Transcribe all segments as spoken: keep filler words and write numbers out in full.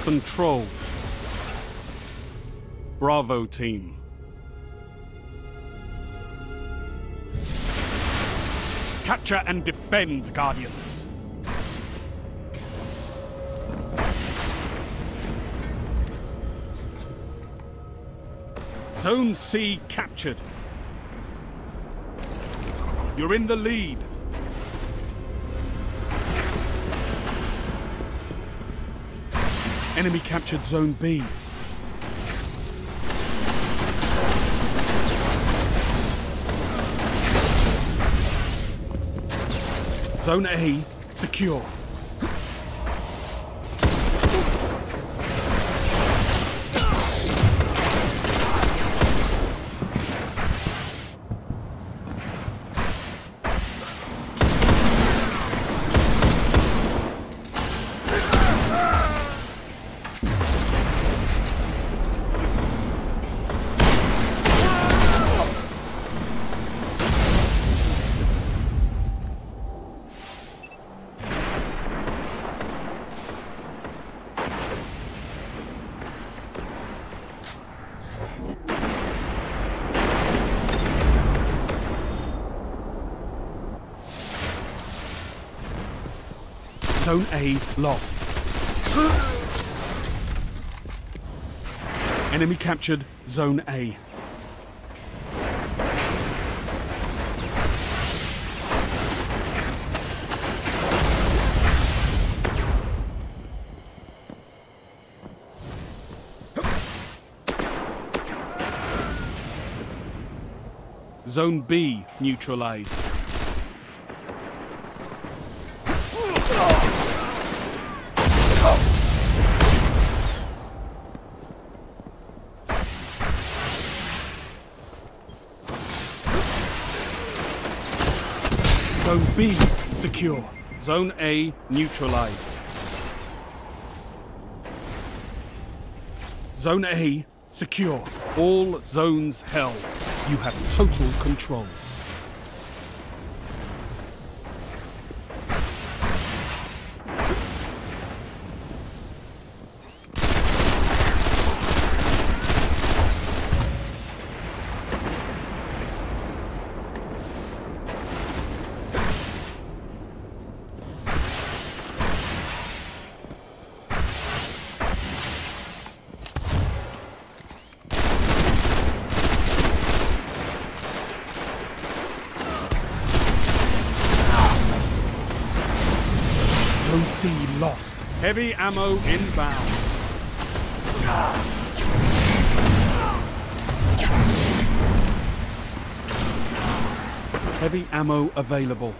control. Bravo team. Capture and defend, Guardians. Zone C captured. You're in the lead. Enemy captured Zone B. Zone A secure. Zone A lost. Enemy captured Zone A. Zone B neutralized. Zone B secure. Zone A neutralized. Zone A secure. All zones held. You have total control. Zone C lost. Heavy ammo inbound. Heavy ammo available.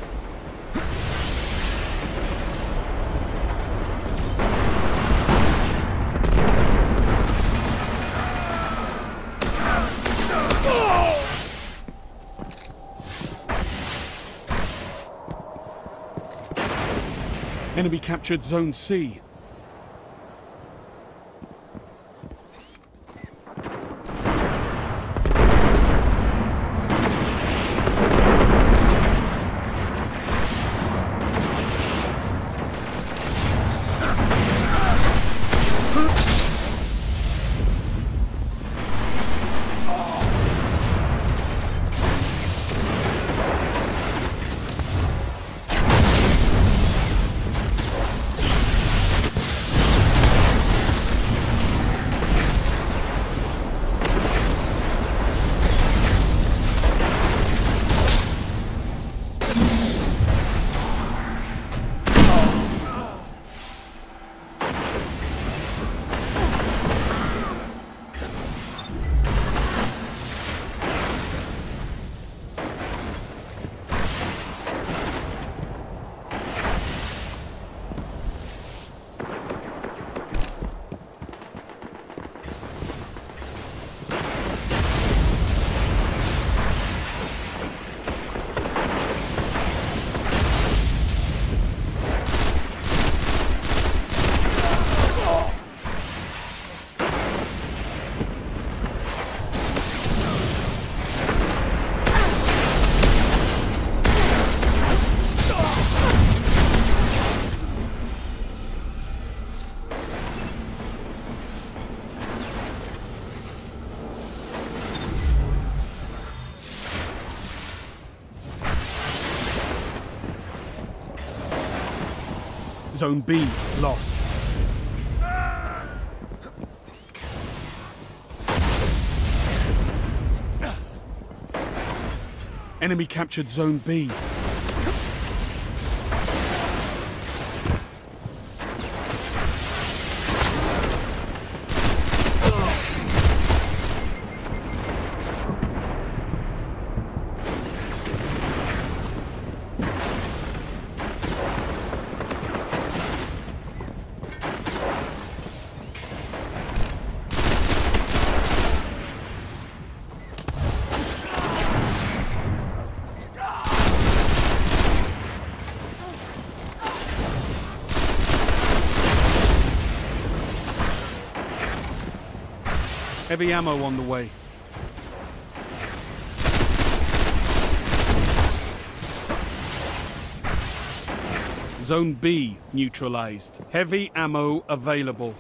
Enemy captured Zone C. Zone B lost. Enemy captured Zone B. Heavy ammo on the way. Zone B neutralized. Heavy ammo available.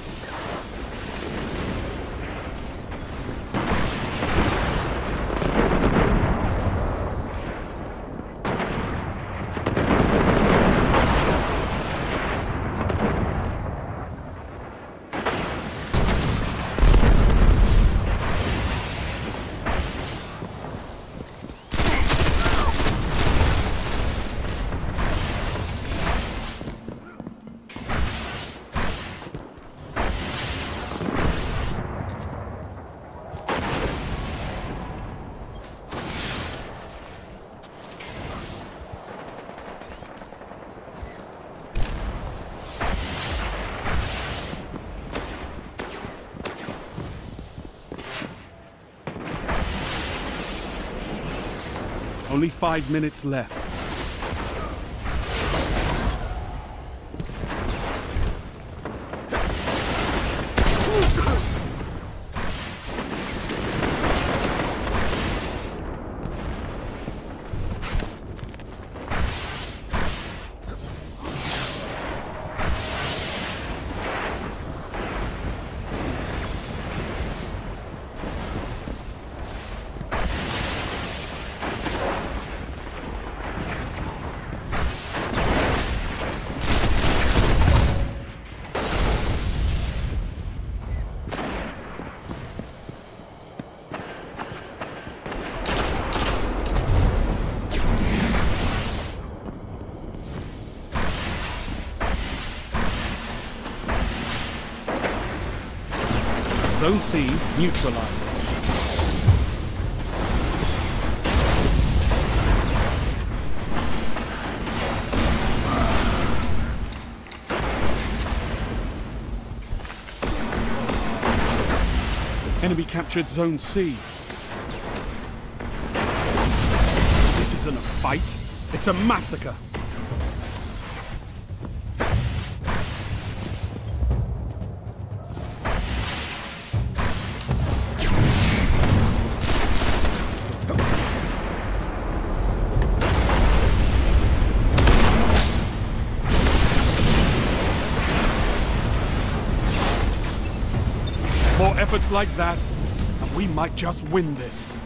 Only five minutes left. Zone C neutralized. Enemy captured Zone C. This isn't a fight, it's a massacre. More efforts like that, and we might just win this.